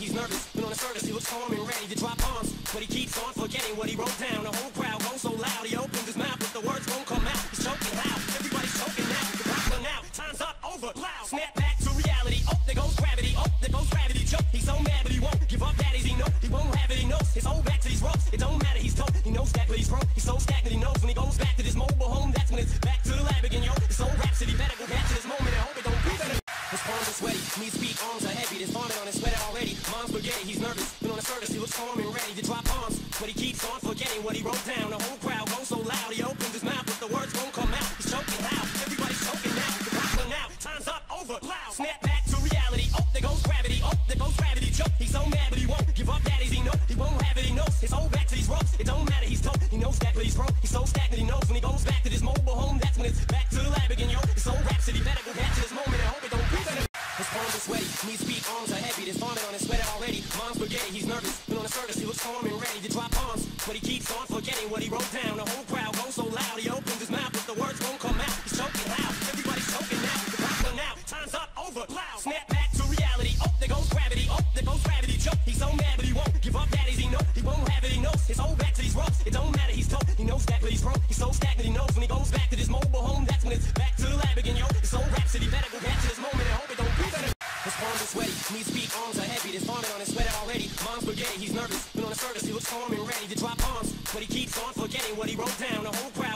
he's nervous. Been on the service, he looks calm and ready to drop bombs, but he keeps on forgetting what he wrote down. The whole crowd goes so loud, he opens his mouth, but the words won't come out. He's choking loud, everybody's choking now. The rock's run out, time's up, over, loud. Snap back to reality, oh, there goes gravity, oh, there goes gravity. Jump, he's so mad, but he won't give up, that is he know. He won't have it, he knows. His whole back to these ropes, it don't matter, he's told. He knows that, but he's broke. He's so stagnant, he knows when he goes back to this mobile home, that's when it's back to the lab again, yo. This whole rhapsody, better go back to this moment and hope it don't breathe. His palms are sweaty, knees weak, arms are heavy. There's vomit on his sweater already. Mom's spaghetti, he's nervous. Been on the service, he looks calm and ready to drop bombs, but he keeps on forgetting what he wrote down. The whole crowd goes so loud, he opens his mouth, but the words won't come out. He's choking loud, everybody's choking now. The rock's run out, time's up, over, loud. Snap back to reality, oh, there goes gravity, oh, there goes gravity. Jump, he's so mad, but he won't give up, that is he know. He won't have it, he knows. His whole back to these ropes, it don't matter, he's told. He knows that, but he's broke. He's so stagnant, he knows when he goes back to this mobile home, that's when it's back to the lab again, yo. This whole rhapsody, better go back to this moment and hope it don't breathe. His palms are sweaty, knees weak, arms are heavy. There's vomit on his sweater already. Mom's spaghetti, he's nervous. Been on the service, he looks calm and ready to drop bombs, but he keeps on forgetting what he wrote down. The whole crowd goes so loud, he opens his mouth, but the words won't come out. He's choking loud, everybody's choking now. The rock's run out, time's up, over, loud. Snap back to reality, oh, there goes gravity, oh, there goes gravity. Jump, he's so mad, but he won't give up, that is he know. He won't have it, he knows. His whole back to these ropes, it don't matter, he's told. He knows that, but he's broke. He's so stagnant, he knows when he goes back to this mobile home, that's when it's back to the lab again, yo. This whole rhapsody, better go back to this moment and hope it don't breathe. His palms are sweaty, knees weak, arms are heavy. There's vomit on his sweater already. Mom's spaghetti, he's nervous. Been on the service, he looks calm and ready to drop bombs, but he keeps on forgetting what he wrote down. The whole crowd